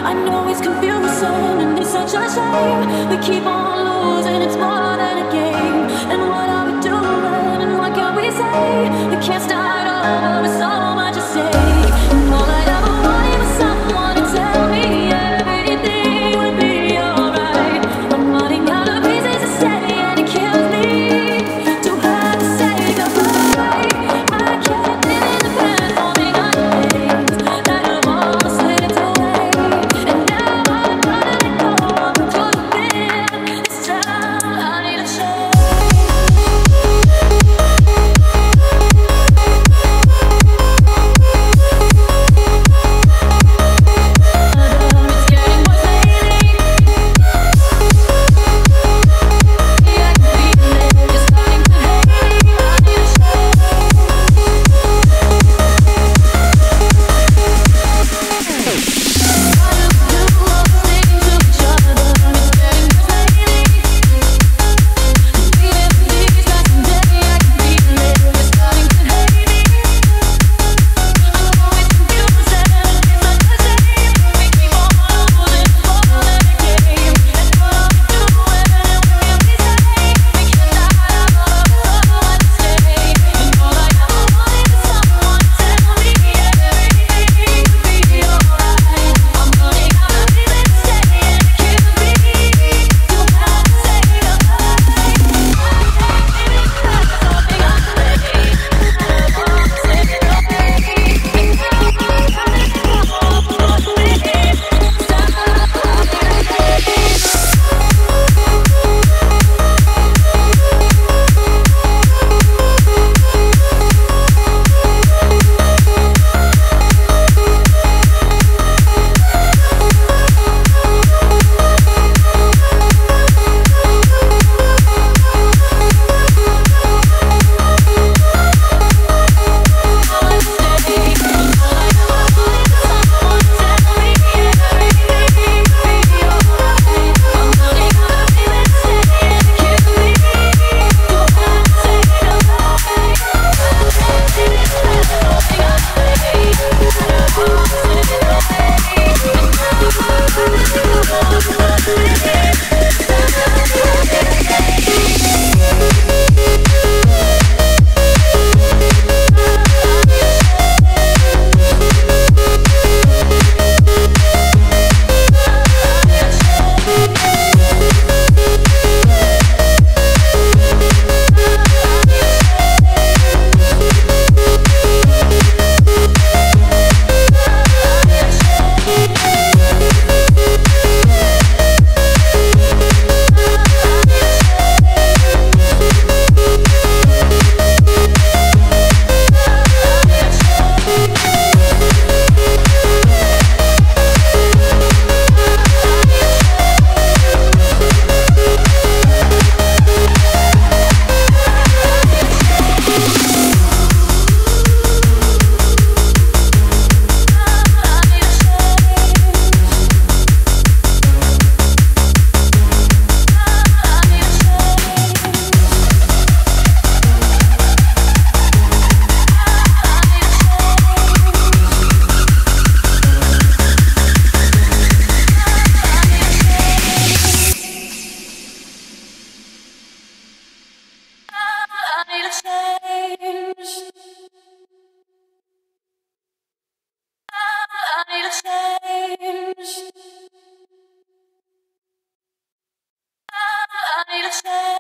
I know it's confusing and it's such a shame. We keep on losing, it's more than a game. And what are we doing and what can we say? We can't start over with so much at stake. And all I ever wanted was someone to tell me everything would be alright. I'm running out of reasons to stay and it kills me to have to say goodbye. I can't live in the past, holding on to things that have all slipped away. And now I'm gonna let go of the truth. This time I need a change.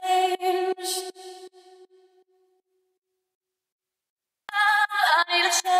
I need a change.